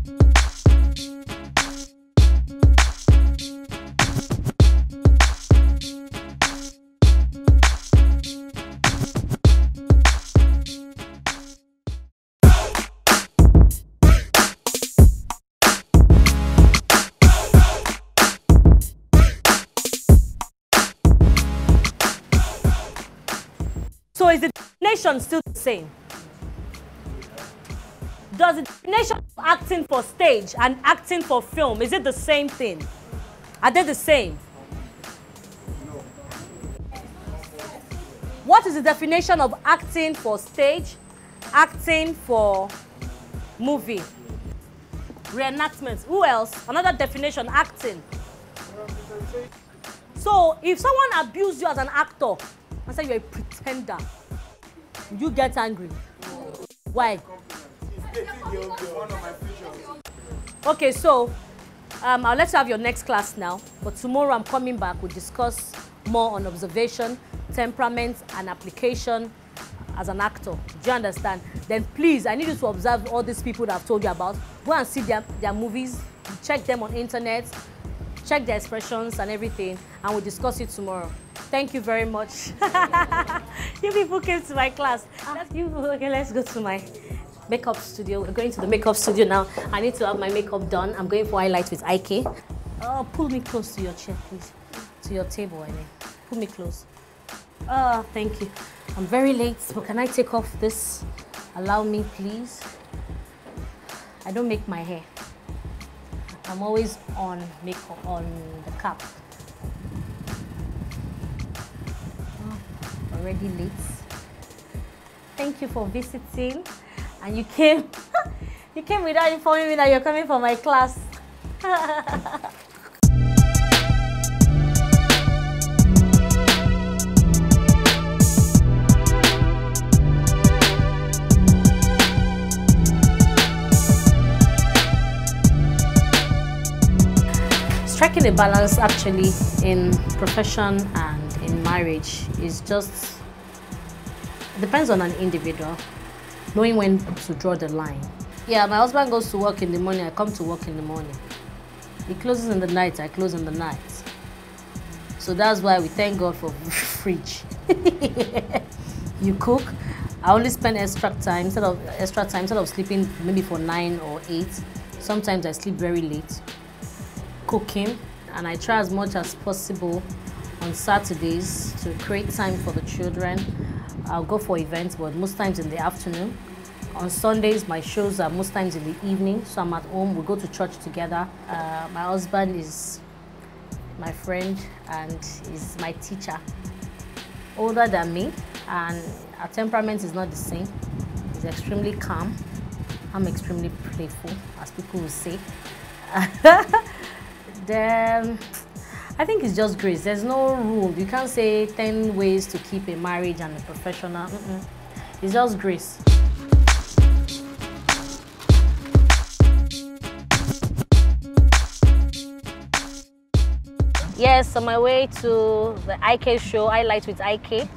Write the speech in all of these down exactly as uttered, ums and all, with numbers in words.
So is the definition still the same? Does the definition of acting for stage and acting for film, is it the same thing? Are they the same? No. What is the definition of acting for stage, acting for movie? Reenactments. Who else? Another definition, acting. So if someone abused you as an actor and said you're a pretender, you get angry. Why? Okay, so um, I'll let you have your next class now, but tomorrow I'm coming back. We'll discuss more on observation, temperament, and application as an actor. Do you understand? Then please, I need you to observe all these people that I've told you about. Go and see their, their movies, check them on internet, check their expressions and everything, and we'll discuss it tomorrow. Thank you very much. You people came to my class. You, okay, let's go to my makeup studio. We're going to the makeup studio now. I need to have my makeup done. I'm going for highlights with I K. Oh, pull me close to your chair, please. To your table, I mean. Pull me close. Oh, thank you. I'm very late, so can I take off this? Allow me, please. I don't make my hair. I'm always on makeup, on the cap. Oh, already late. Thank you for visiting. And you came, you came without informing me that you're coming for my class. Striking a balance actually in profession and in marriage is just, it depends on an individual. Knowing when to draw the line. Yeah, my husband goes to work in the morning, I come to work in the morning. He closes in the night, I close in the night. So that's why we thank God for fridge. You cook, I only spend extra time, instead of extra time, instead of sleeping maybe for nine or eight, sometimes I sleep very late, cooking, and I try as much as possible on Saturdays to create time for the children. I'll go for events, but most times in the afternoon. On Sundays, my shows are most times in the evening, so I'm at home. We go to church together. Uh, my husband is my friend and is my teacher. Older than me, and our temperament is not the same. He's extremely calm. I'm extremely playful, as people will say. Then, I think it's just grace. There's no rule. You can't say ten ways to keep a marriage and a professional. Mm-mm. It's just grace. Yes, on my way to the I K show, Highlights with I K.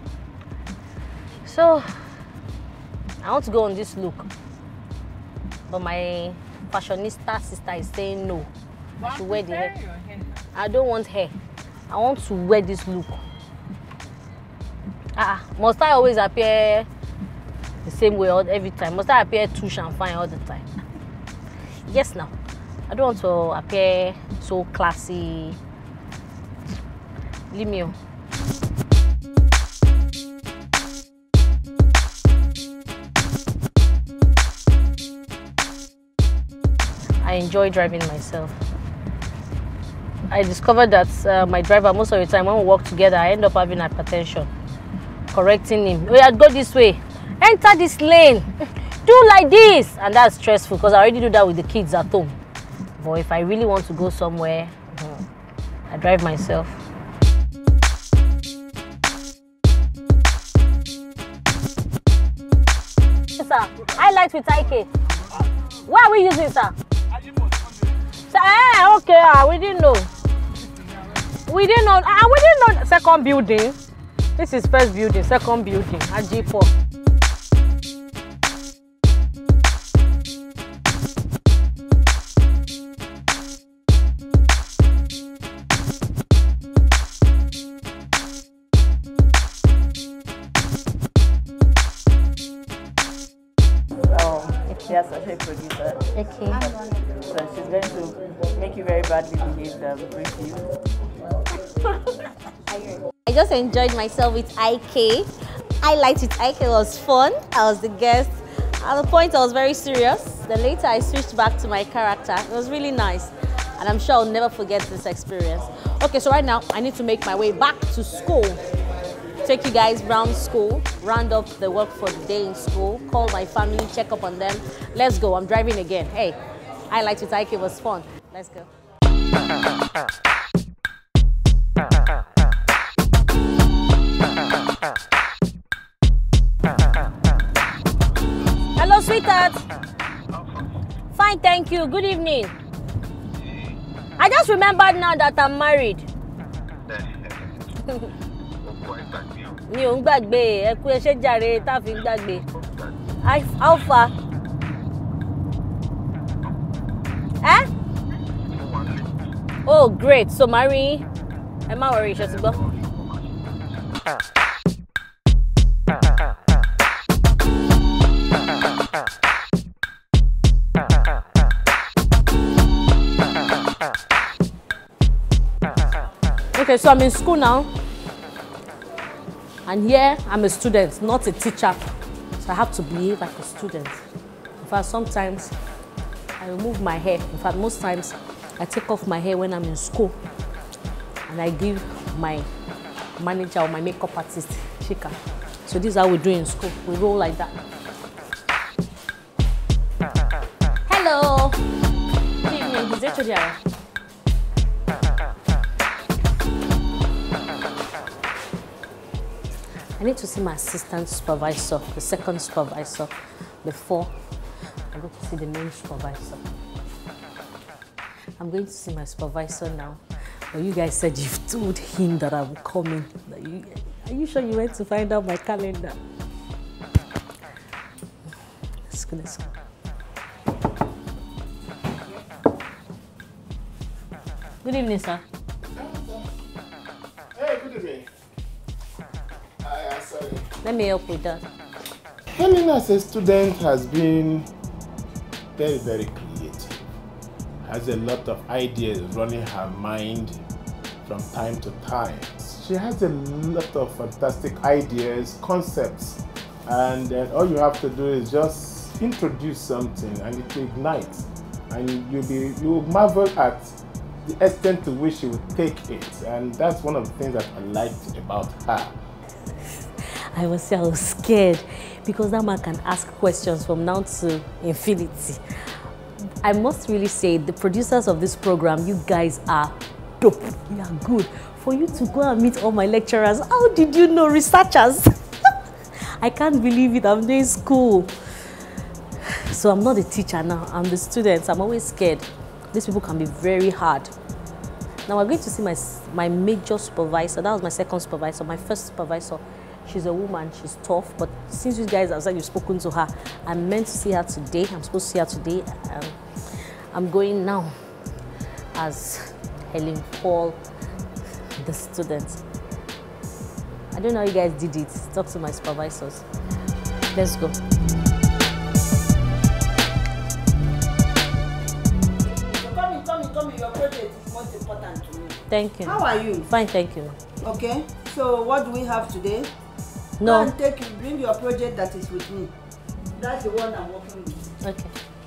So, I want to go on this look. But my fashionista sister is saying no. I should wear the hair. I don't want hair. I want to wear this look. Ah, must I always appear the same way all, every time? Must I appear touche and fine all the time? Yes, now. I don't want to appear so classy. Leave me on. I enjoy driving myself. I discovered that uh, my driver, most of the time when we work together, I end up having hypertension. Correcting him. Oh yeah, go this way. Enter this lane. Do like this. And that's stressful because I already do that with the kids at home. But if I really want to go somewhere, I drive myself. Yes, sir. Highlights with I K. Why are we using, sir? Sir, eh, okay, uh, we didn't know. We didn't know. Uh, we didn't know. Second building. This is first building, second building. At G four. sister. Okay. So she's going to make you very badly behaved and brief you. I just enjoyed myself with I K. Highlight with I K was fun. I was the guest. At the point I was very serious. Then later I switched back to my character. It was really nice. And I'm sure I'll never forget this experience. Okay, so right now I need to make my way back to school. Take you guys round school, round up the work for the day in school, call my family, check up on them. Let's go. I'm driving again. Hey, highlight with I K was fun. Let's go. Hello, sweetheart. Fine, thank you. Good evening. I just remembered now that I'm married. Mi ò ń gbàgbé, ẹ kú iṣẹ́ jàre tá fi ń gbàgbé. How far? Eh? Oh, great. So, marry. Ẹ má worry, ṣé ti gbọ́. Okay, so I'm in school now. And here, I'm a student, not a teacher. So I have to behave like a student. In fact, sometimes I remove my hair. In fact, most times I take off my hair when I'm in school. And I give my manager or my makeup artist, Chika. So this is how we do in school. We roll like that. Hello. Good evening. Host of Jara. I need to see my assistant supervisor, the second supervisor, before I go to see the main supervisor. I'm going to see my supervisor now. But you guys said you've told him that I'm coming. That you, are you sure you went to find out my calendar? Let's go, let's go. Good evening, sir. Hey, good evening. I, sorry. Let me help with that. Helen as a student has been very, very creative. Has a lot of ideas running her mind from time to time. She has a lot of fantastic ideas, concepts, and uh, all you have to do is just introduce something and it will ignite. And you'll be you'll marvel at the extent to which she would take it. And that's one of the things that I liked about her. I was, I was scared because that man can ask questions from now to infinity. I must really say, the producers of this program, you guys are dope. You are good. For you to go and meet all my lecturers, how did you know? Researchers? I can't believe it. I'm doing school. So I'm not a teacher now. I'm the student. I'm always scared. These people can be very hard. Now we're going to see my, my major supervisor. That was my second supervisor. My first supervisor. She's a woman, she's tough, but since you guys have said you've spoken to her, I'm meant to see her today. I'm supposed to see her today. Um, I'm going now as Helen Paul, the student. I don't know how you guys did it. Talk to my supervisors. Let's go. Come in, come in, come in. Your project is most important to me. Thank you. How are you? Fine, thank you. Okay. So what do we have today? No. Go and take, bring your project that is with me. That's the one I'm working with. Okay.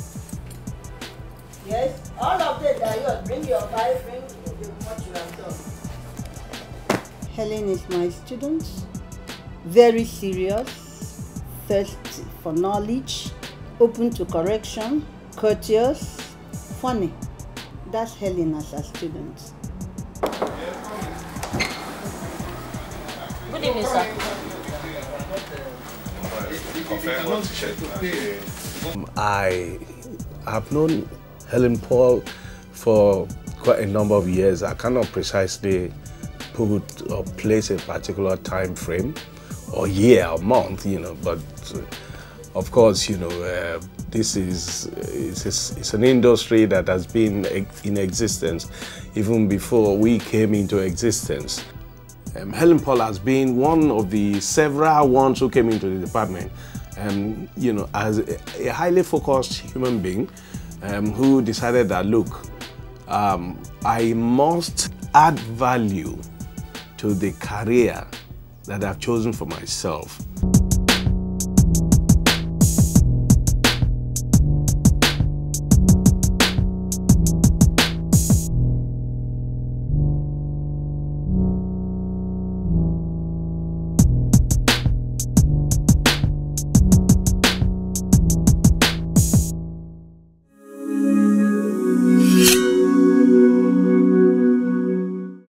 Yes? All of them are yours. Bring your file, bring what you have done. Helen is my student. Very serious. Thirsty for knowledge. Open to correction. Courteous. Funny. That's Helen as a student. Good evening, sir. I have known Helen Paul for quite a number of years. I cannot precisely put or place a particular time frame or year or month, you know, but uh, of course, you know, uh, this is it's, it's an industry that has been in existence even before we came into existence. Um, Helen Paul has been one of the several ones who came into the department um, you know, as a, a highly focused human being um, who decided that, look, um, I must add value to the career that I've chosen for myself.